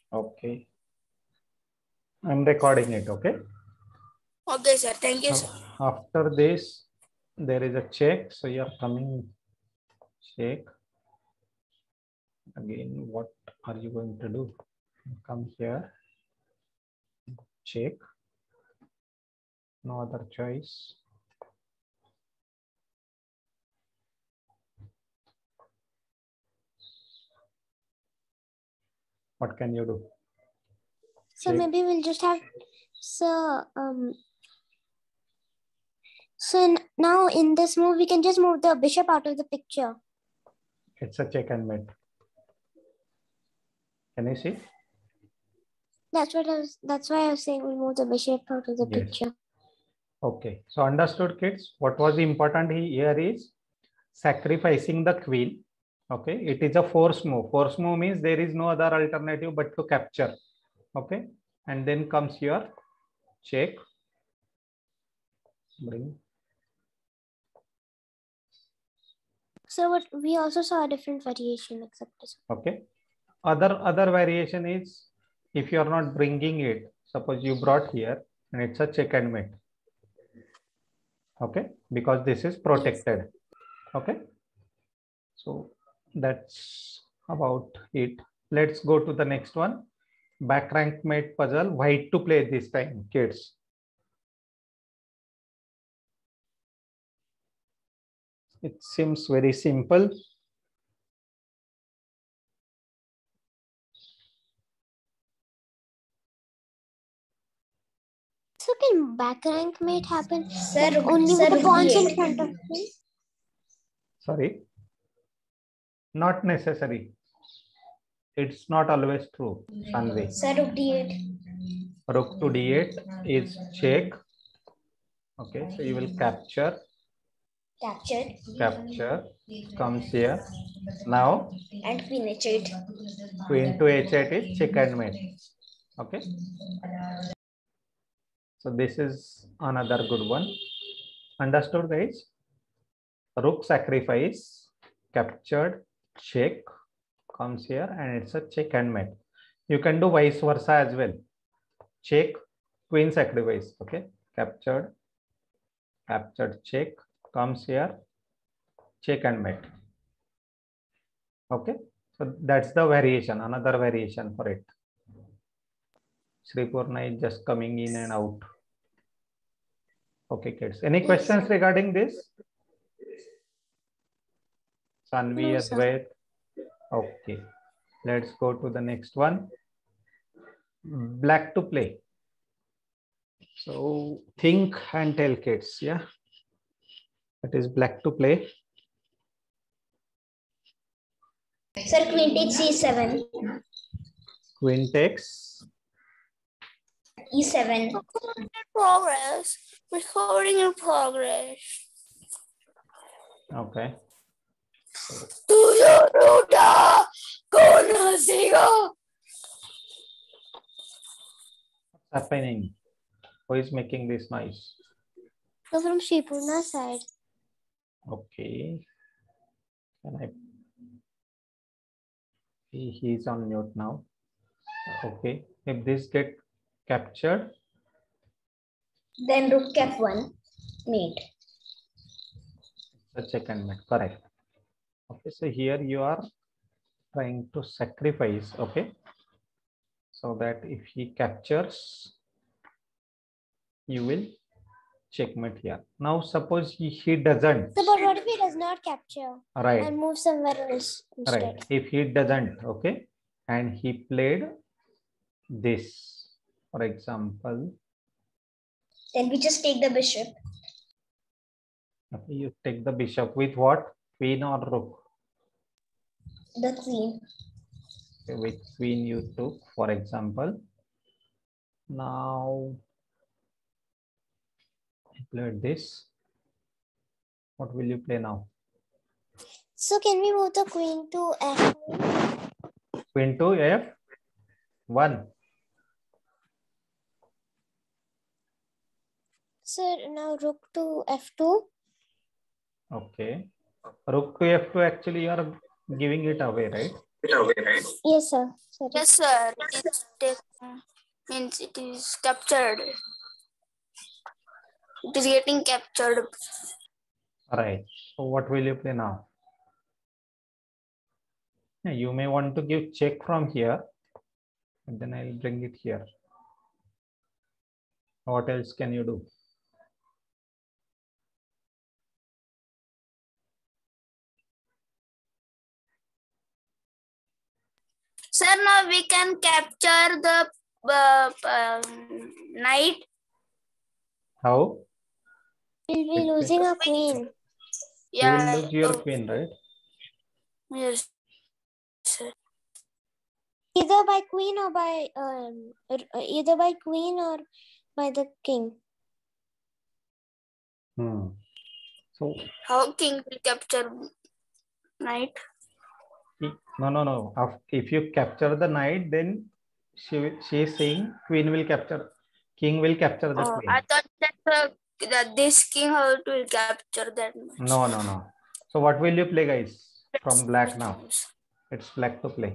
Okay. I'm recording it, okay? Okay, sir. Thank you, sir. After this, there is a check. So you are coming check. Again, what are you going to do? Come here. Check. No other choice. What can you do? So maybe we'll just have so now in this move we can just move the bishop out of the picture. It's a check and mate. Can you see? That's why I was saying we'll move the bishop out of the picture. Okay. So understood, kids. What was important here is sacrificing the queen. Okay. It is a force move. Force move means there is no other alternative but to capture. Okay. And then comes your check. Bring. So what we also saw a different variation except this. Okay. Other variation is if you are not bringing it, suppose you brought here and it's a check and mate. Okay, because this is protected. Okay, so that's about it. Let's go to the next one. Back rank mate puzzle. White to play this time, kids. It seems very simple. So can back rank mate happen? Sir, Only with the pawns in front of me? Sorry, not necessary. It's not always true, Sanvi. Sir, rook d8. Rook to d8 is check. Okay, so you will capture. Captured. Capture comes here. Now, And queen h8. queen to h8 is check and mate. Okay. So this is another good one. Understood, guys? Rook sacrifice, captured, check comes here, and it's a check and mate. You can do vice versa as well. Check, queen sacrifice. Okay, captured, check comes here, check and mate. Okay, so that's the variation, another variation for it. Sripurna is just coming in and out. Okay, kids. Any questions regarding this? Sanvi as well. Okay, let's go to the next one. Black to play. So think and tell, kids. Yeah, that is black to play. Sir, queen takes e7. Queen takes e7. Recording in progress. Recording in progress. okay. What's happening? Who is making this noise? So from Sripurna's side. Okay. Can I? He's on mute now. Okay. If this get captured, then rook f1. Mate. the check and mate. Correct. Okay. So here you are trying to sacrifice. Okay. So that if he captures, you will checkmate here. Now suppose he doesn't. So but what if he does not capture? Right. And move somewhere else instead? Right. If he doesn't, okay, and he played this, for example. Then we just take the bishop. Okay, you take the bishop with what? Queen or rook? The queen. Okay, with queen you took, for example. Now, you played this. What will you play now? So can we move the queen to f1? Queen to f1. So now rook to f2. Okay. Rook to f2, actually you are giving it away, right? Yes, sir. Sorry. Yes, sir. It's means it is captured. It is getting captured. All right. So what will you play now? Yeah, you may want to give check from here, and then I'll bring it here. What else can you do? Sir, now we can capture the knight. How? We'll be losing a queen. You Yeah. will lose your queen, right? Yes, sir. Either by queen or by the king. So How king will capture knight? no. If you capture the knight, then she is saying queen will capture, king will capture the Oh, queen. I thought that this king how to capture that much. No. So what will you play, guys? From black now. It's black to play.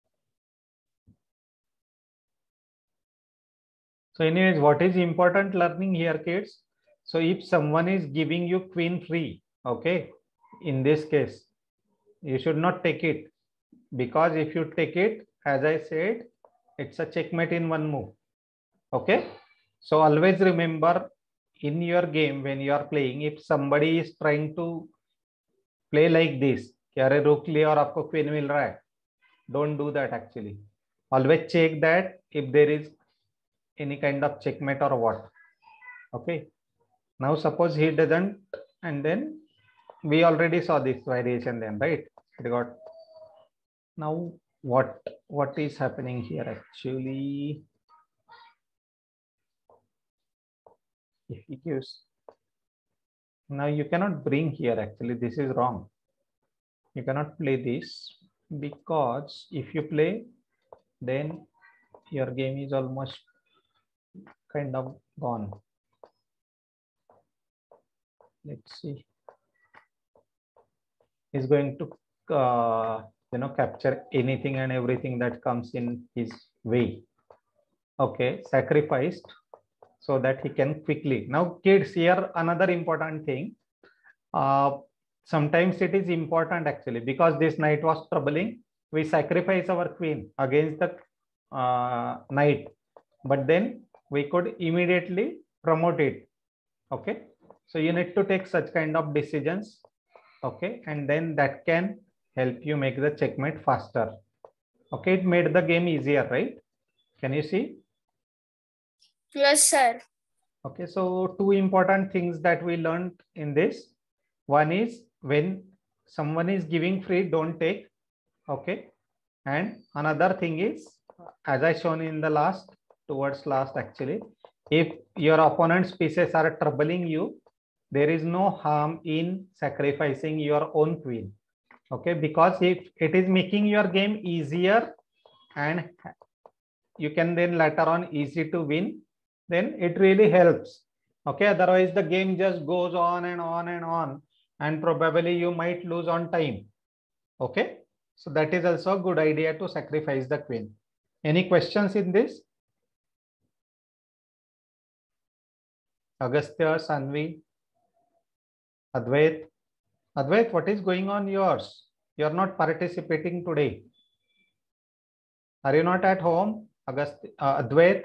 So anyways, what is important learning here, kids? So if someone is giving you queen free, okay, in this case, you should not take it, because if you take it, as I said, it's a checkmate in one move. Okay. So always remember, in your game when you are playing, if somebody is trying to play like this, कि अरे रोक लिया और आपको queen मिल रहा है, don't do that actually. Always check that if there is any kind of checkmate or what. Okay. Now suppose he doesn't, and then we already saw this variation then, right? It got. Now what is happening here actually? If he gives, now you cannot bring here actually, this is wrong. You cannot play this, because if you play, then your game is almost kind of gone. Let's see. He's going to capture anything and everything that comes in his way. Okay, sacrificed so that he can quickly. Now kids, here another important thing. Sometimes it is important actually, because this knight was troubling, we sacrifice our queen against the knight, but then we could immediately promote it. Okay, so you need to take such kind of decisions. Okay, and then that can help you make the checkmate faster. Okay, it made the game easier, right? Can you see? Yes, sir. Okay, so two important things that we learned in this. One is, when someone is giving free, don't take. Okay, and another thing is, as I shown in the last, towards last actually, if your opponent's pieces are troubling you, there is no harm in sacrificing your own queen. Okay, because if it is making your game easier and you can then later on easy to win, then it really helps. Okay, otherwise the game just goes on and on and on, and probably you might lose on time. Okay, so that is also a good idea to sacrifice the queen. Any questions in this? Agastya, Sanvi, Advait. Advait, what is going on yours? You are not participating today. Are you not at home? Advait?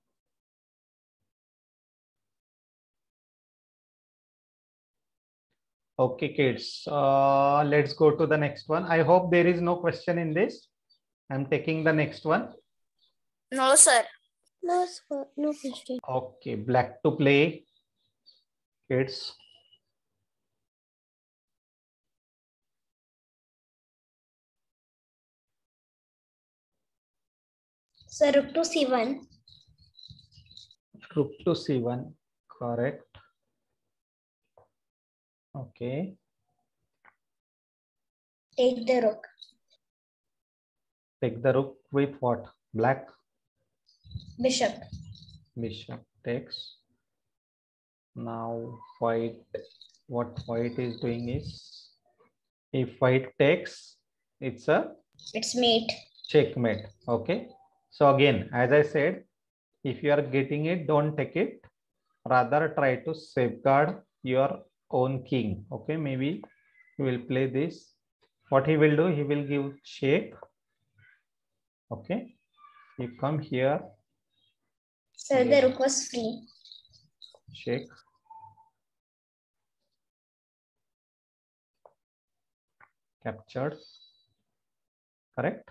Okay, kids, let's go to the next one. I hope there is no question in this. I'm taking the next one. No, sir. No, sir. No question. Okay, black to play, kids. So rook to c1. Rook to c1, correct. Okay. Take the rook. Take the rook with what? Black? Bishop. Bishop takes. Now white, what white is doing is, if white takes, it's a It's mate. Checkmate. Okay. So again, as I said, if you are getting it, don't take it. Rather try to safeguard your own king. Okay. Maybe he will play this. What he will do, he will give check. Okay. You come here. Sir, the rook was free. Check. Captured. Correct.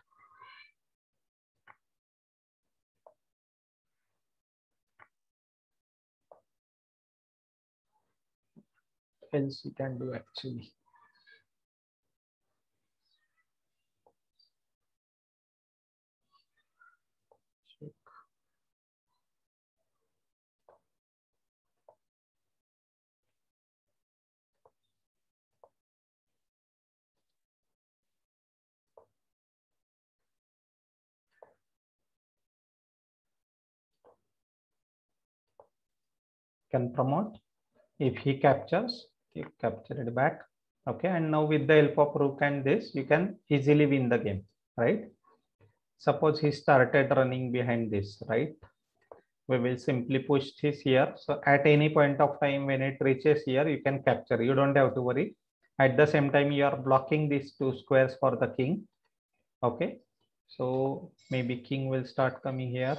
Else you can do actually. Check. Can promote. If he captures, you capture it back. Okay, and now with the help of rook and this, you can easily win the game, right? Suppose he started running behind this, right? We will simply push this here. So at any point of time when it reaches here, you can capture. You don't have to worry. At the same time, you are blocking these two squares for the king. Okay, so maybe king will start coming here.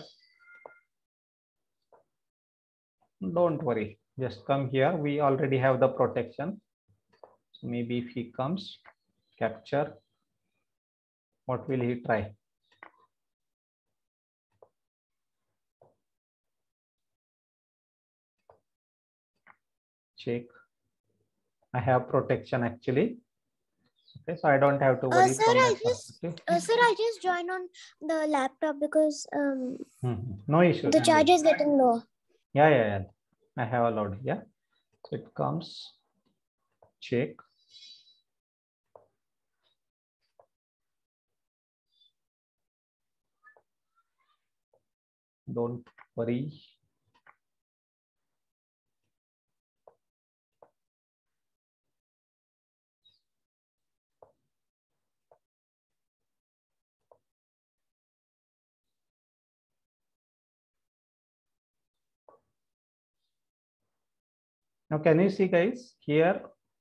Don't worry, just come here. We already have the protection. So maybe if he comes, capture, what will he try? Check. I have protection actually. Okay, so I don't have to worry Sir, from I that just perspective. sir, I just joined on the laptop because No issue. the charge is getting low. Yeah. I have allowed. Yeah. So it comes. Check. Don't worry. Now, can you see, guys, here,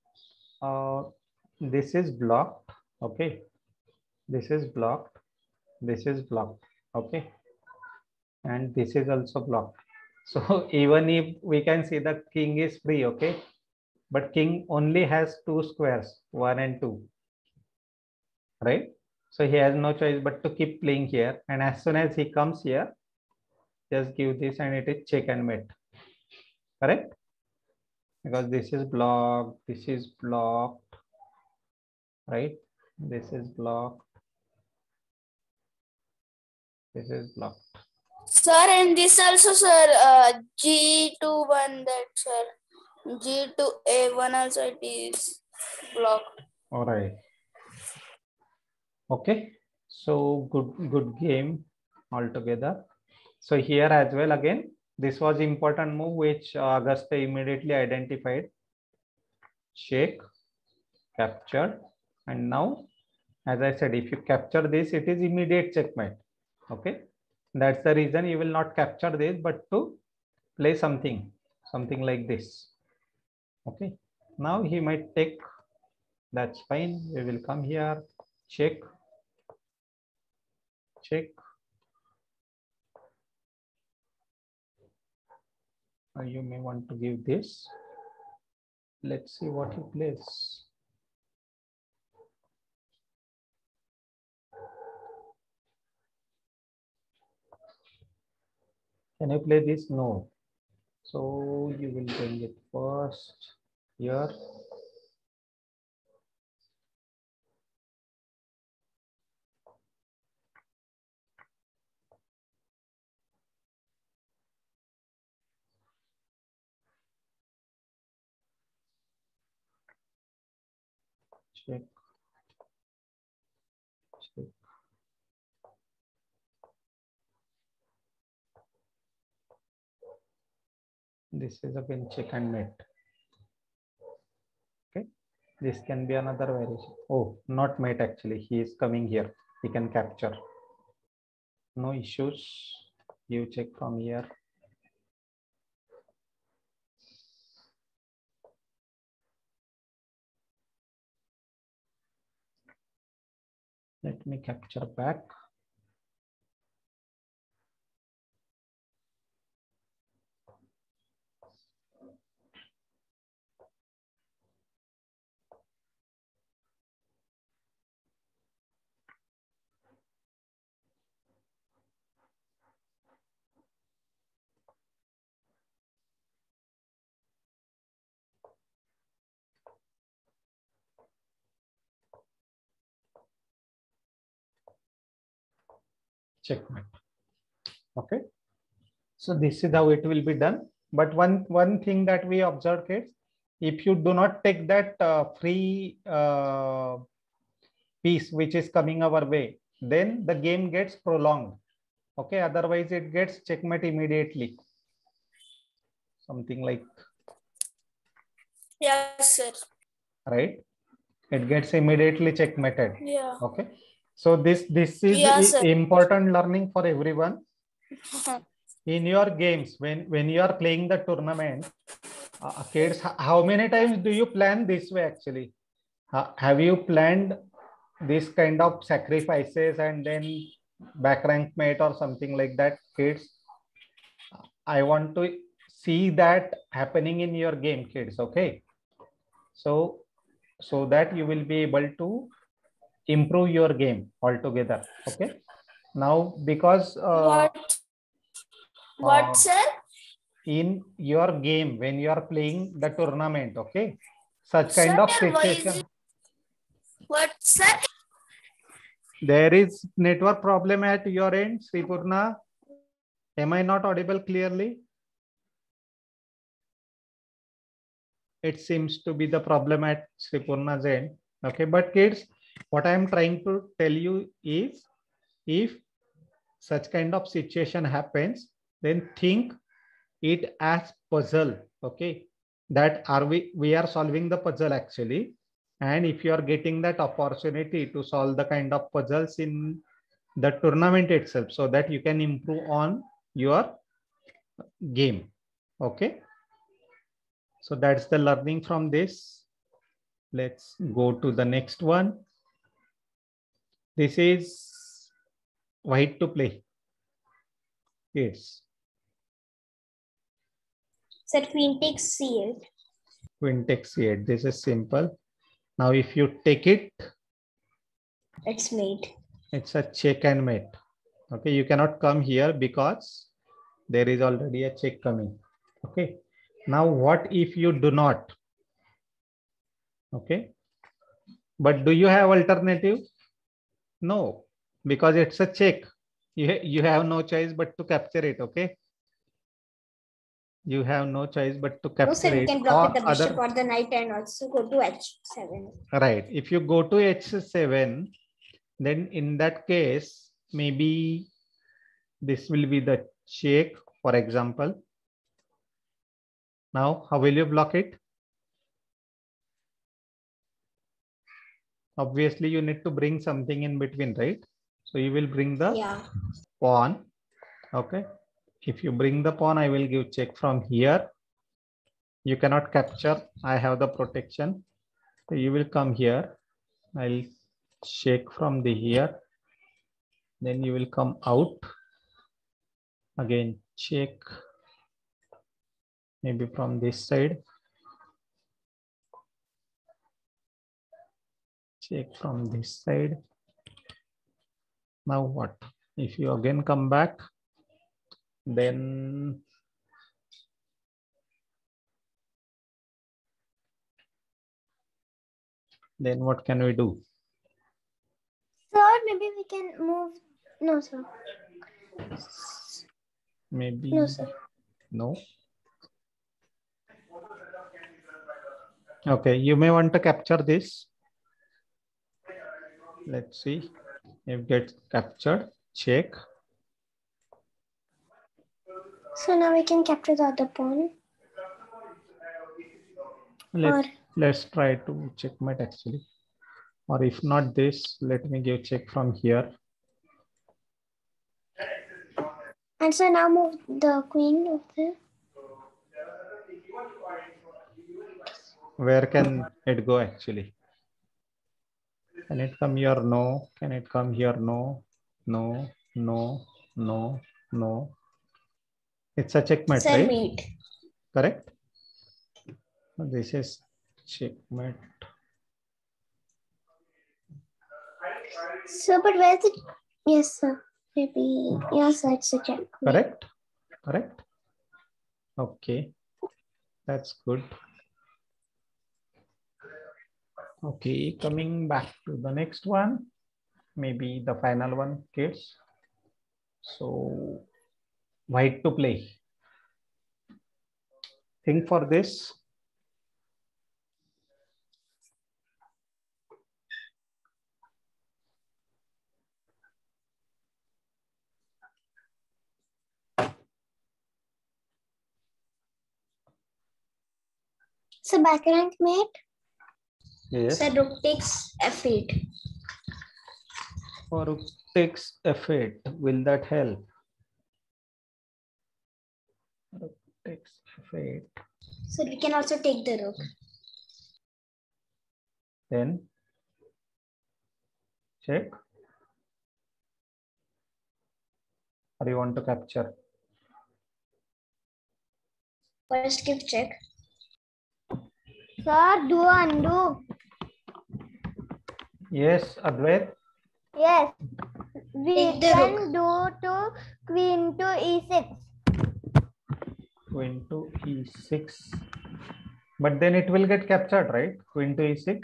this is blocked. Okay. This is blocked. This is blocked. Okay. And this is also blocked. So even if we can see the king is free, okay, but king only has two squares, 1 and 2, right? So he has no choice but to keep playing here. And as soon as he comes here, just give this and it is check and mate. Correct? Because this is blocked, this is blocked, right? This is blocked. This is blocked. Sir, and this also, sir, G2 1 that, sir. G2A1 also it is blocked. All right. Okay. So good game altogether. So here as well, again, this was important move which Augusta immediately identified. Check, captured, and now, as I said, if you capture this, it is immediate checkmate. Okay, that's the reason you will not capture this, but to play something like this. Okay, now he might take. That's fine. We will come here, check, check. You may want to give this. Let's see what he plays. Can you play this? No. So you will bring it first here. Check. Check. This is again check and mate. Okay, this can be another variation. Oh, not mate actually. He is coming here. he can capture. No issues. You check from here. Let me capture back. Checkmate. Okay. So this is how it will be done. But one thing that we observed, kids, if you do not take that free piece which is coming our way, then the game gets prolonged. Okay. Otherwise, it gets checkmate immediately. Something like. Yes, sir. Right. It gets immediately checkmated. Yeah. Okay. So this is Yes, sir. important learning for everyone. In your games, when you are playing the tournament, kids, how many times do you plan this way actually? Have you planned this kind of sacrifices and then back rank mate or something like that, kids? I want to see that happening in your game, kids. Okay. So that you will be able to improve your game altogether. Okay. Now, because what, sir? In your game, when you are playing the tournament, okay, such kind Sir, of situation. What, sir? There is network problem at your end, Sripurna. Am I not audible clearly? It seems to be the problem at Sripurna's end. Okay, but kids, what I am trying to tell you is, if such kind of situation happens, then think it as puzzle. Okay, that we are solving the puzzle actually, and if you are getting that opportunity to solve the kind of puzzles in the tournament itself, so that you can improve on your game. Okay, so that's the learning from this. Let's go to the next one. This is white to play. Yes. Sir, queen takes c8. Queen takes c8. This is simple. Now, if you take it, It's mate. it's a check and mate. Okay, you cannot come here because there is already a check coming. Okay. Now, what if you do not? Okay. But do you have alternative? No, because it's a check. You have no choice but to capture it. Okay. You have no choice but to capture No, sir, it. you can block with the bishop or the knight and also go to h7. Right. If you go to h7, then in that case, maybe this will be the check, for example. Now, how will you block it? Obviously, you need to bring something in between, right? So you will bring the pawn. Okay. If you bring the pawn, I will give check from here. You cannot capture. I have the protection. So you will come here. I'll check from the here. Then you will come out. Again, check. Maybe from this side. Check from this side. Now what? If you again come back, then what can we do? Sir, maybe we can move. No, sir. Maybe. No, sir. No. Okay, you may want to capture this. Let's see if it gets captured. Check. So now we can capture the other pawn. Let's try to checkmate actually. Or if not this, let me give check from here. And so now move the queen of the. Where can it go actually? Can it come here? No. Can it come here? No. No. No. No. No. It's a checkmate, Sir, right? mate. Correct. This is checkmate. So, but where's it? Yes, sir. Maybe. Yes, sir, it's a check. Correct. Correct. Okay. That's good. Okay. Coming back to the next one. Maybe the final one, kids. So, white to play. Think for this. So, back rank mate. Yes. Sir, rook takes f8. For rook takes f8. Will that help? Rook takes f8. So we can also take the rook. Then check. Or you want to capture? First give check. Sir, do undo. Yes, Advait. Yes. We Take the can do to queen to e6. Queen to e6. But then it will get captured, right? Queen to e6.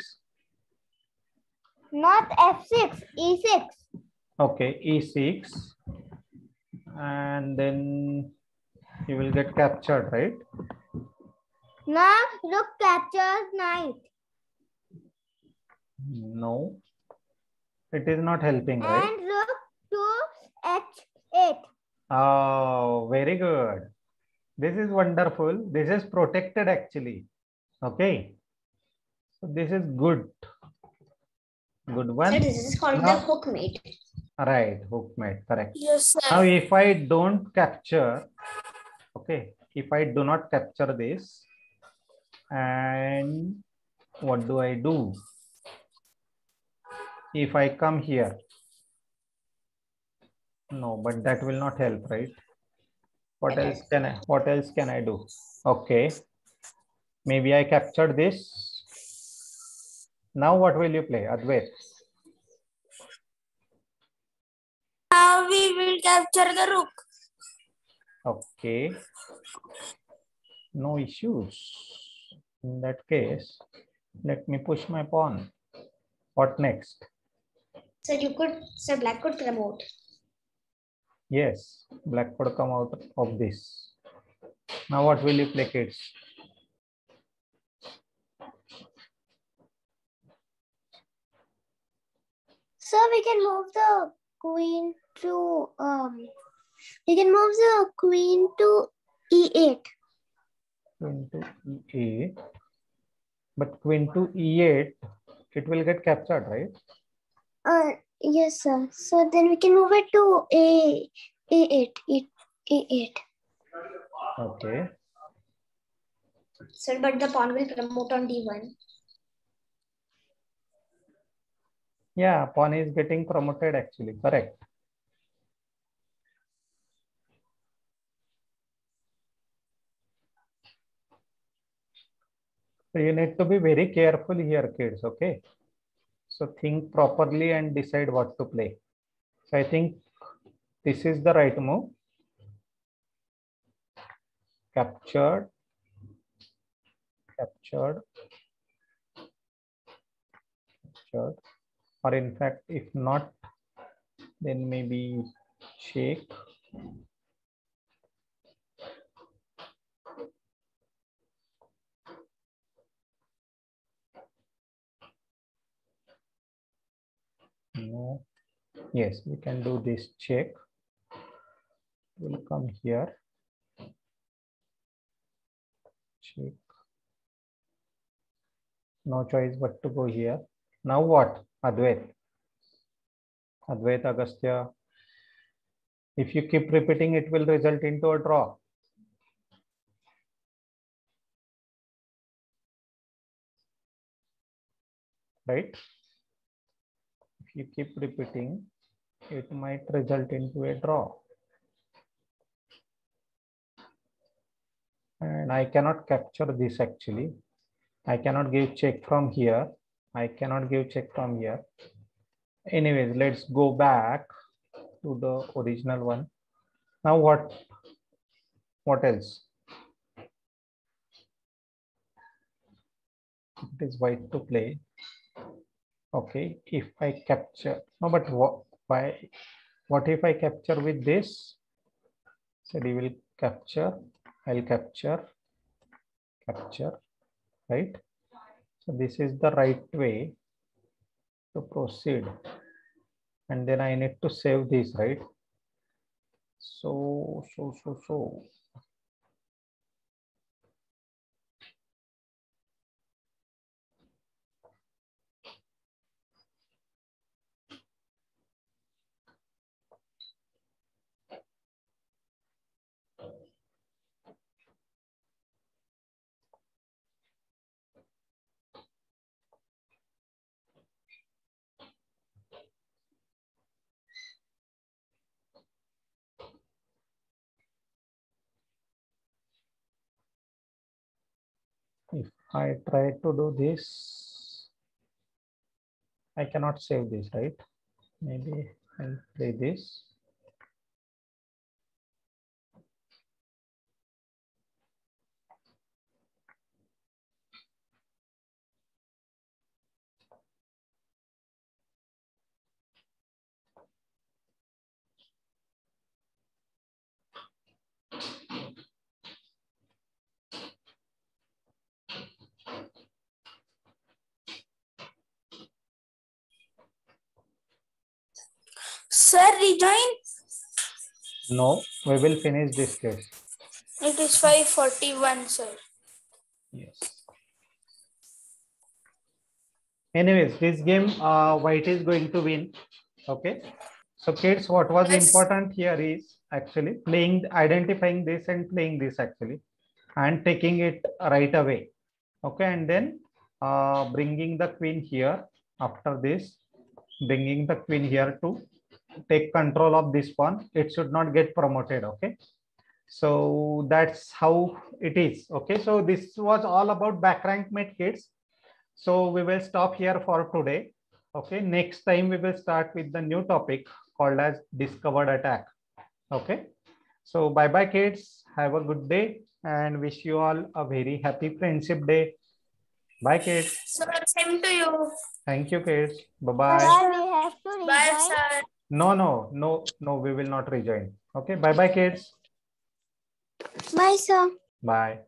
Not f6, e6. Okay, e6. And then you will get captured, right? Now rook captures knight. No. It is not helping, right? And rook to h8. Oh, very good. This is wonderful. This is protected actually. Okay. So this is good. Good one. Sir, this is called the Now- hook mate. Right, hookmate, correct. Yes, Now, sir. if I don't capture, okay, if I do not capture this, and what do I do? If I come here, no, but that will not help, right? What else can I do? Okay, maybe I captured this. Now, what will you play, Advait? Now we will capture the rook. Okay, no issues. In that case, let me push my pawn. What next? Sir, black could promote. Yes, black could come out of this. Now what will you play, kids? So we can move the queen to we can move the queen to e8. Queen to e8. But queen to e8, it will get captured, right? Yes, sir. So then we can move it to a8. Okay. Sir, but the pawn will promote on d1. Yeah, pawn is getting promoted actually, correct. So you need to be very careful here, kids, okay? So think properly and decide what to play. So I think this is the right move. Captured, captured, captured. Or in fact, if not, then maybe shake. No. Yes, we can do this check. We'll come here. Check. No choice but to go here. Now what? Advait. Advait, Agastya. If you keep repeating, it will result into a draw. Right? If you keep repeating, it might result into a draw. And I cannot capture this actually. I cannot give check from here. I cannot give check from here. Anyways, let's go back to the original one. Now what else? It is white to play. Okay, if I capture, no, but what if I capture with this? So he will capture, I'll capture, right? So this is the right way to proceed. And then I need to save this, right? So. If I try to do this, I cannot save this, right? Maybe I'll play this. Sir, rejoin. No, we will finish this case. It is 5:41, sir. Yes. Anyways, this game, white is going to win. Okay. So kids, what was Yes. important here is actually identifying this and playing this actually, and taking it right away. Okay. And then bringing the queen here after this, bringing the queen here to take control of this pawn. It should not get promoted. Okay. So that's how it is. Okay. So this was all about back rank mate, kids. So we will stop here for today. Okay. Next time we will start with the new topic called as discovered attack. Okay. So bye bye, kids. Have a good day and wish you all a very happy Friendship Day. Bye, kids. Sir, same to you. Thank you, kids. Bye bye. Sir, we have to Bye, rejoin. sir. No, we will not rejoin. Okay. Bye bye, kids. Bye, sir. Bye.